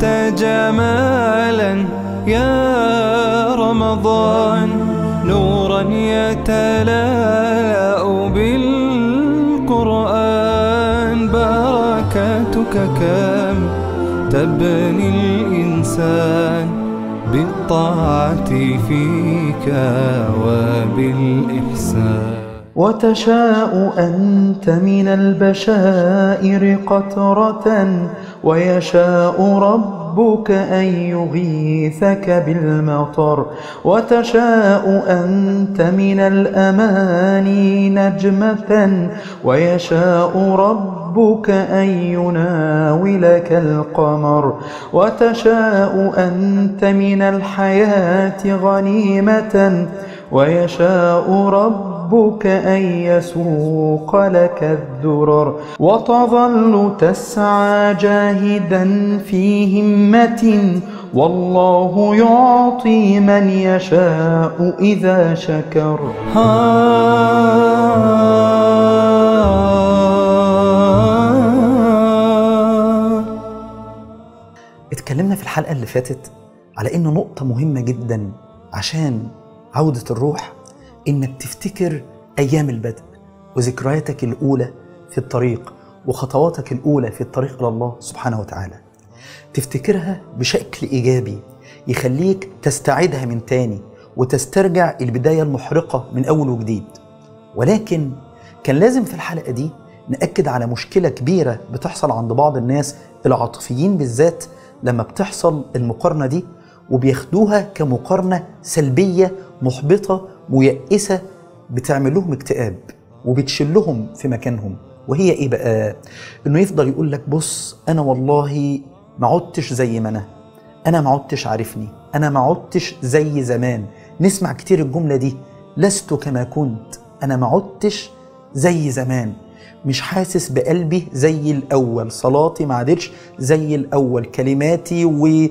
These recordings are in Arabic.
جمالا يا رمضان، نورا يتلاء بالقرآن. بركاتك كم تبني الإنسان بالطاعة فيك وبالإحسان. وتشاء أنت من البشائر قطرة، ويشاء ربك أن يغيثك بالمطر. وتشاء أنت من الأماني نجمة، ويشاء ربك أن يناولك القمر. وتشاء أنت من الحياة غنيمة، ويشاء ربك أن يسوق لك الذرر. وتظل تسعى جاهدا في همة، والله يعطي من يشاء إذا شكر. اتكلمنا في الحلقة اللي فاتت على إنه نقطة مهمة جدا عشان عودة الروح، إنك تفتكر أيام البدء وذكرياتك الأولى في الطريق وخطواتك الأولى في الطريق إلى الله سبحانه وتعالى. تفتكرها بشكل إيجابي يخليك تستعيدها من تاني وتسترجع البداية المحرقة من أول وجديد. ولكن كان لازم في الحلقة دي نأكد على مشكلة كبيرة بتحصل عند بعض الناس العاطفيين بالذات لما بتحصل المقارنة دي، وبياخدوها كمقارنة سلبية محبطة ميئسة بتعمل لهم اكتئاب وبتشلهم في مكانهم. وهي ايه بقى؟ انه يفضل يقول لك بص انا والله ما عدتش زي ما انا ما عدتش عارفني، انا ما عدتش زي زمان. نسمع كتير الجملة دي، لست كما كنت، انا ما عدتش زي زمان، مش حاسس بقلبي زي الأول، صلاتي ما عادتش زي الأول، كلماتي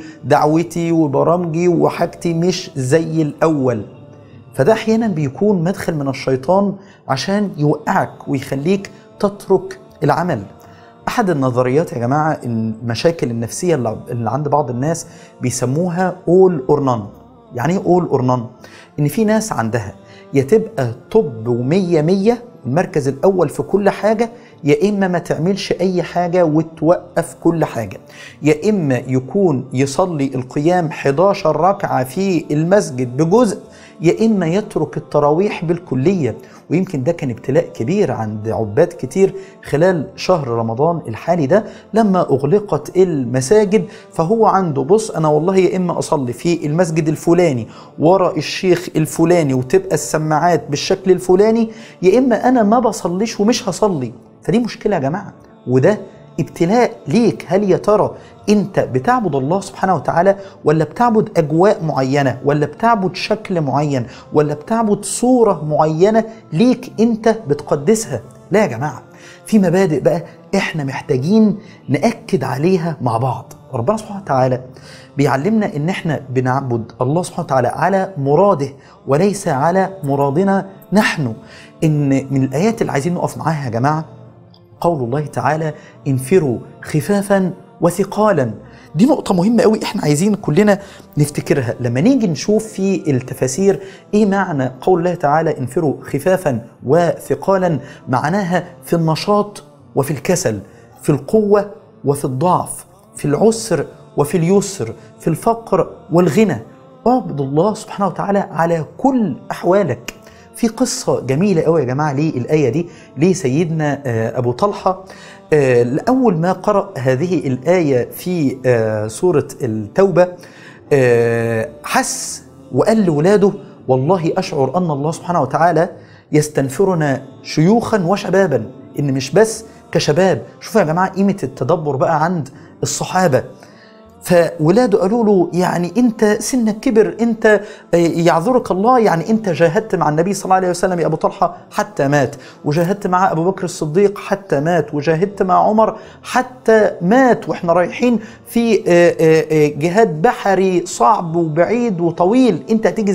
ودعوتي وبرامجي وحاجتي مش زي الأول. فده أحيانا بيكون مدخل من الشيطان عشان يوقعك ويخليك تترك العمل. أحد النظريات يا جماعة المشاكل النفسية اللي عند بعض الناس بيسموها all or none. يعني ايه all or none؟ إن في ناس عندها يا تبقى طب و100 المركز الأول في كل حاجة، يا إما ما تعملش أي حاجة وتوقف كل حاجة، يا إما يكون يصلي القيام 11 ركعة في المسجد بجزء، يا إما يترك التراويح بالكلية. ويمكن ده كان ابتلاء كبير عند عباد كتير خلال شهر رمضان الحالي ده لما أغلقت المساجد. فهو عنده بص أنا والله يا إما أصلي في المسجد الفلاني ورا الشيخ الفلاني وتبقى السماعات بالشكل الفلاني، يا إما أنا ما بصليش ومش هصلي. فدي مشكلة يا جماعة، وده ابتلاء ليك. هل يا ترى انت بتعبد الله سبحانه وتعالى، ولا بتعبد اجواء معينة، ولا بتعبد شكل معين، ولا بتعبد صورة معينة ليك انت بتقدسها؟ لا يا جماعة، في مبادئ بقى احنا محتاجين نأكد عليها مع بعض. ربنا سبحانه وتعالى بيعلمنا ان احنا بنعبد الله سبحانه وتعالى على مراده وليس على مرادنا نحن. ان من الايات اللي عايزين نقف معاها يا جماعة قول الله تعالى انفروا خفافا وثقالا. دي نقطة مهمة قوي احنا عايزين كلنا نفتكرها. لما نيجي نشوف في التفاسير ايه معنى قول الله تعالى انفروا خفافا وثقالا، معناها في النشاط وفي الكسل، في القوة وفي الضعف، في العسر وفي اليسر، في الفقر والغنى. اعبد الله سبحانه وتعالى على كل أحوالك. في قصة جميلة قوي يا جماعة للآية دي لسيدنا أبو طلحة. لأول ما قرأ هذه الآية في سورة التوبة حس وقال لولاده والله أشعر أن الله سبحانه وتعالى يستنفرنا شيوخا وشبابا، إن مش بس كشباب. شوفوا يا جماعة قيمة التدبر بقى عند الصحابة. فولاده قالوا له يعني انت سنك كبر، انت يعذرك الله، يعني انت جاهدت مع النبي صلى الله عليه وسلم يا ابو طلحه حتى مات، وجاهدت مع ابو بكر الصديق حتى مات، وجاهدت مع عمر حتى مات، واحنا رايحين في جهاد بحري صعب وبعيد وطويل، انت هتيجي ازاي؟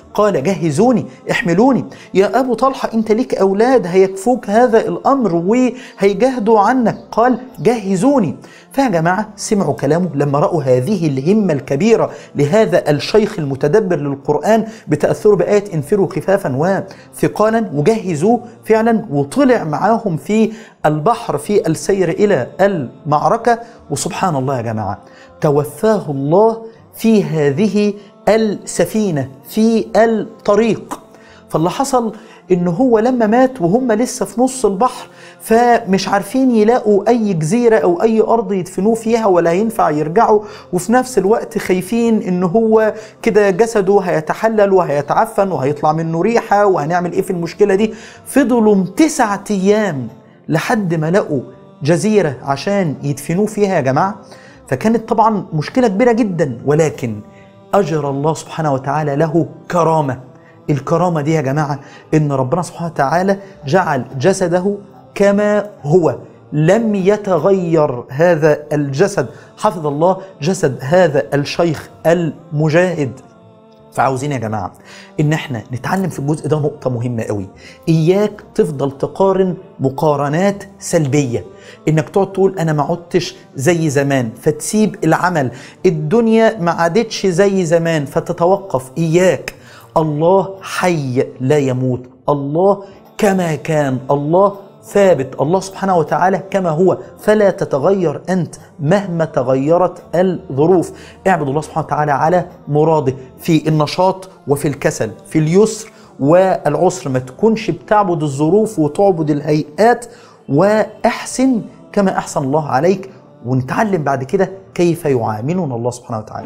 قال جهزوني احملوني. يا أبو طلحة أنت ليك أولاد هيكفوك هذا الأمر وهيجاهدوا عنك، قال جهزوني. فيا جماعة سمعوا كلامه لما رأوا هذه الهمة الكبيرة لهذا الشيخ المتدبر للقرآن بتأثره بآية انفروا خفافا وثقالا، وجهزوه فعلا وطلع معاهم في البحر في السير إلى المعركة. وسبحان الله يا جماعة توفاه الله في هذه السفينة في الطريق. فاللي حصل إن هو لما مات وهم لسه في نص البحر فمش عارفين يلاقوا أي جزيرة أو أي أرض يدفنوه فيها ولا ينفع يرجعوا، وفي نفس الوقت خايفين إن هو كده جسده هيتحلل وهيتعفن وهيطلع منه ريحة وهنعمل إيه في المشكلة دي. فضلوا 9 أيام لحد ما لقوا جزيرة عشان يدفنوه فيها يا جماعة. فكانت طبعا مشكلة كبيرة جدا، ولكن أجر الله سبحانه وتعالى له كرامة. الكرامة دي يا جماعة إن ربنا سبحانه وتعالى جعل جسده كما هو، لم يتغير هذا الجسد، حفظ الله جسد هذا الشيخ المجاهد. فعاوزين يا جماعة إن احنا نتعلم في الجزء ده نقطة مهمة قوي. إياك تفضل تقارن مقارنات سلبية، إنك تقعد تقول أنا ما عدتش زي زمان فتسيب العمل، الدنيا ما عادتش زي زمان فتتوقف. إياك، الله حي لا يموت، الله كما كان، الله ثابت، الله سبحانه وتعالى كما هو، فلا تتغير أنت مهما تغيرت الظروف. اعبد الله سبحانه وتعالى على مراده في النشاط وفي الكسل، في اليسر والعسر. ما تكونش بتعبد الظروف وتعبد الهيئات، واحسن كما أحسن الله عليك. ونتعلم بعد كده كيف يعاملنا الله سبحانه وتعالى.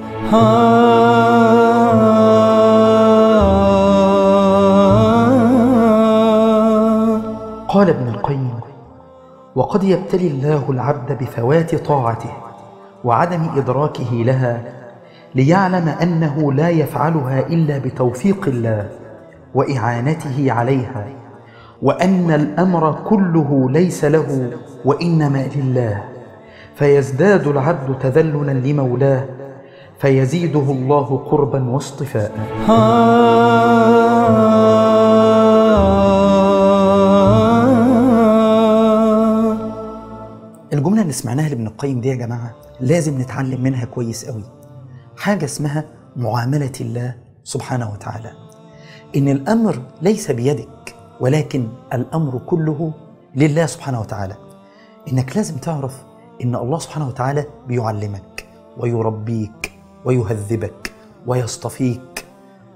قال ابن القيم: وقد يبتلي الله العبد بفوات طاعته وعدم إدراكه لها ليعلم أنه لا يفعلها إلا بتوفيق الله وإعانته عليها، وأن الأمر كله ليس له وإنما لله، فيزداد العبد تذللا لمولاه فيزيده الله قربا واصطفاء. الجملة اللي سمعناها لابن القيم دي يا جماعة لازم نتعلم منها كويس قوي حاجة اسمها معاملة الله سبحانه وتعالى. إن الأمر ليس بيدك، ولكن الأمر كله لله سبحانه وتعالى. إنك لازم تعرف إن الله سبحانه وتعالى بيعلمك ويربيك ويهذبك ويصطفيك.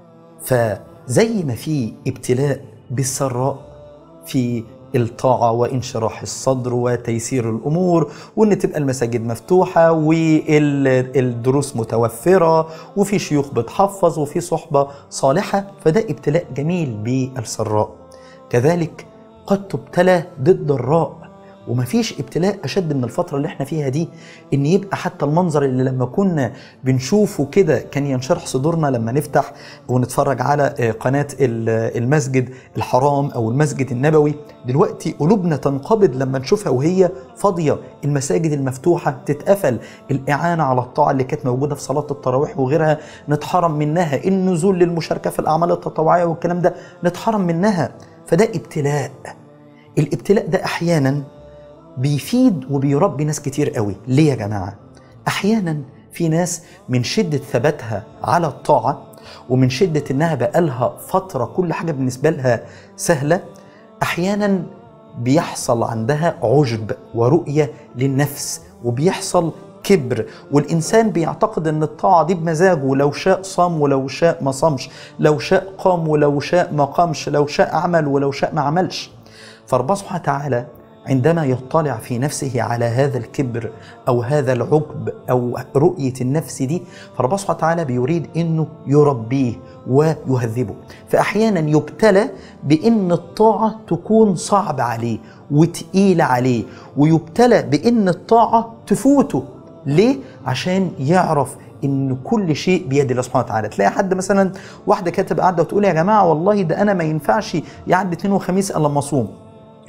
فزي ما في ابتلاء بالسراء في الطاعة وانشراح الصدر وتيسير الأمور، وإن تبقى المساجد مفتوحة والدروس متوفرة وفي شيوخ بتحفظ وفي صحبة صالحة، فده ابتلاء جميل بالسراء. كذلك قد تبتلى بالضراء، ومفيش ابتلاء أشد من الفترة اللي احنا فيها دي، إن يبقى حتى المنظر اللي لما كنا بنشوفه كده كان ينشرح صدورنا لما نفتح ونتفرج على قناة المسجد الحرام أو المسجد النبوي. دلوقتي قلوبنا تنقبض لما نشوفها وهي فاضية، المساجد المفتوحة تتقفل، الإعانة على الطاعة اللي كانت موجودة في صلاة التراويح وغيرها نتحرم منها، النزول للمشاركة في الأعمال التطوعية والكلام ده نتحرم منها. فده ابتلاء. الابتلاء ده أحيانا بيفيد وبيربي ناس كتير قوي. ليه يا جماعة؟ أحيانا في ناس من شدة ثباتها على الطاعة ومن شدة إنها بقالها فترة كل حاجة بالنسبة لها سهلة، أحيانا بيحصل عندها عجب ورؤية للنفس، وبيحصل كبر، والإنسان بيعتقد أن الطاعة دي بمزاجه، لو شاء صام ولو شاء ما صامش، لو شاء قام ولو شاء ما قامش، لو شاء عمل ولو شاء ما عملش. فربنا سبحانه وتعالى عندما يطلع في نفسه على هذا الكبر أو هذا العجب أو رؤية النفس دي، فربنا سبحانه وتعالى بيريد أنه يربيه ويهذبه. فأحيانا يبتلى بأن الطاعة تكون صعب عليه وتقيل عليه، ويبتلى بأن الطاعة تفوته. ليه؟ عشان يعرف إن كل شيء بيد الله سبحانه وتعالى. تلاقي حد مثلا واحدة كاتب قاعدة وتقول يا جماعة والله ده أنا ما ينفعش يعدي 2 وخميس إلا لما أصوم،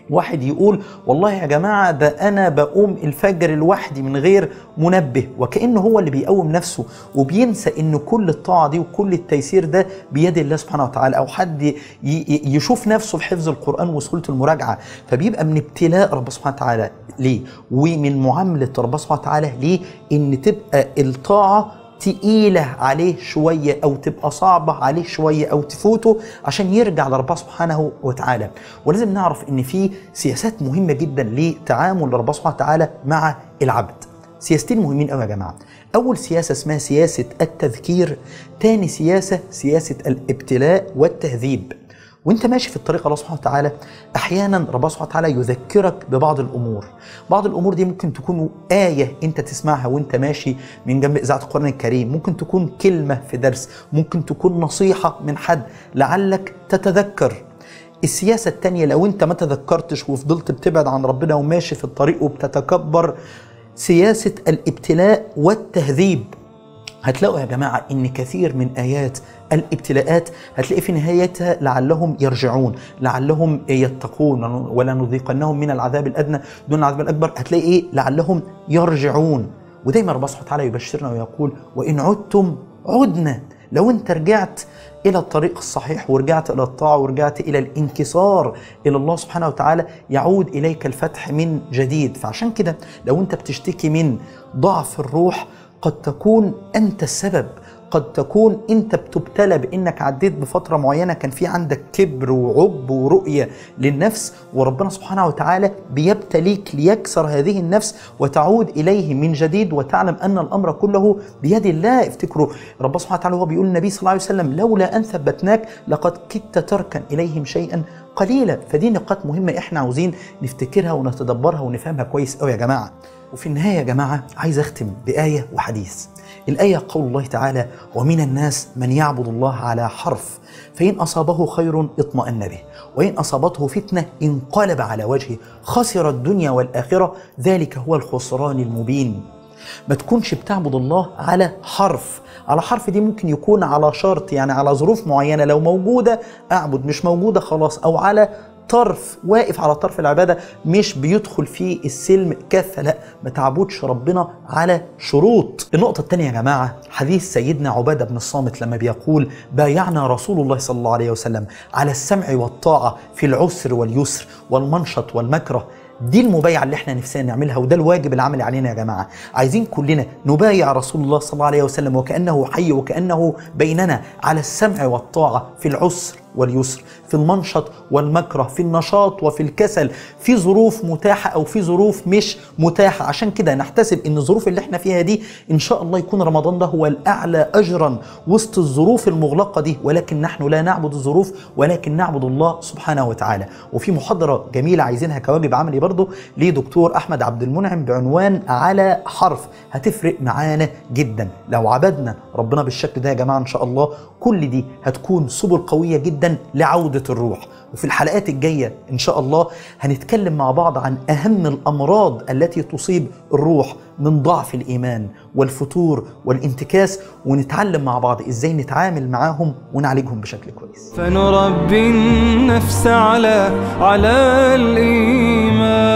واحد يقول والله يا جماعة ده أنا بقوم الفجر لوحدي من غير منبه، وكأنه هو اللي بيقوم نفسه وبينسى إن كل الطاعة دي وكل التيسير ده بيد الله سبحانه وتعالى. أو حد يشوف نفسه في حفظ القرآن وسهولة المراجعة، فبيبقى من ابتلاء رب سبحانه وتعالى ليه ومن معاملة رب سبحانه وتعالى ليه إن تبقى الطاعة تقيلة عليه شوية أو تبقى صعبة عليه شوية أو تفوته عشان يرجع لربنا سبحانه وتعالى. ولازم نعرف إن في سياسات مهمة جدا لتعامل ربنا سبحانه وتعالى مع العبد. سياستين مهمين قوي يا جماعة. أول سياسة اسمها سياسة التذكير، تاني سياسة سياسة الابتلاء والتهذيب. وانت ماشي في الطريق الله سبحانه وتعالى احيانا ربنا سبحانه وتعالى يذكرك ببعض الامور. بعض الامور دي ممكن تكون آية انت تسمعها وانت ماشي من جنب اذاعة القرآن الكريم، ممكن تكون كلمة في درس، ممكن تكون نصيحة من حد لعلك تتذكر. السياسة التانية لو انت ما تذكرتش وفضلت بتبعد عن ربنا وماشي في الطريق وبتتكبر، سياسة الابتلاء والتهذيب. هتلاقوا يا جماعة إن كثير من آيات الابتلاءات هتلاقي في نهايتها لعلهم يرجعون، لعلهم يتقون، ولا نذيقنهم من العذاب الأدنى دون العذاب الأكبر. هتلاقي إيه؟ لعلهم يرجعون. ودايما ربنا سبحانه وتعالى يبشرنا ويقول وإن عدتم عدنا. لو أنت رجعت إلى الطريق الصحيح ورجعت إلى الطاعة ورجعت إلى الانكسار إلى الله سبحانه وتعالى يعود إليك الفتح من جديد. فعشان كده لو أنت بتشتكي من ضعف الروح قد تكون أنت السبب، قد تكون أنت بتبتلى بأنك عديت بفترة معينة كان في عندك كبر وعب ورؤية للنفس، وربنا سبحانه وتعالى بيبتليك ليكسر هذه النفس وتعود إليه من جديد وتعلم أن الأمر كله بيد الله. افتكروا ربنا سبحانه وتعالى هو بيقول النبي صلى الله عليه وسلم لولا أن ثبتناك لقد كدت تركن إليهم شيئا قليلا. فدي نقاط مهمة احنا عاوزين نفتكرها ونتدبرها ونفهمها كويس قوي يا جماعة. وفي النهاية يا جماعة عايز أختم بآية وحديث. الآية قول الله تعالى ومن الناس من يعبد الله على حرف فإن أصابه خير اطمأن به وإن أصابته فتنة انقلب على وجهه خسر الدنيا والآخرة ذلك هو الخسران المبين. ما تكونش بتعبد الله على حرف. على حرف دي ممكن يكون على شرط، يعني على ظروف معينة لو موجودة أعبد، مش موجودة خلاص. أو على طرف، واقف على طرف العبادة مش بيدخل فيه السلم كافة. لا، ما تعبدش ربنا على شروط. النقطة الثانية يا جماعة حديث سيدنا عبادة بن الصامت لما بيقول بايعنا رسول الله صلى الله عليه وسلم على السمع والطاعة في العسر واليسر والمنشط والمكره. دي المبايعة اللي احنا نفسنا نعملها وده الواجب العملي علينا يا جماعة. عايزين كلنا نبايع رسول الله صلى الله عليه وسلم وكأنه حي وكأنه بيننا على السمع والطاعة في العسر واليسر، في المنشط والمكره، في النشاط وفي الكسل، في ظروف متاحة أو في ظروف مش متاحة. عشان كده نحتسب إن الظروف اللي احنا فيها دي إن شاء الله يكون رمضان ده هو الأعلى أجرا وسط الظروف المغلقة دي، ولكن نحن لا نعبد الظروف ولكن نعبد الله سبحانه وتعالى. وفي محاضرة جميلة عايزينها كواجب عملي برضو لدكتور أحمد عبد المنعم بعنوان على حرف، هتفرق معانا جدا. لو عبدنا ربنا بالشكل ده يا جماعة إن شاء الله كل دي هتكون سبل قوية جدا لعودة الروح. وفي الحلقات الجاية إن شاء الله هنتكلم مع بعض عن أهم الأمراض التي تصيب الروح من ضعف الإيمان والفتور والانتكاس، ونتعلم مع بعض إزاي نتعامل معاهم ونعالجهم بشكل كويس. فنربي النفس على الإيمان.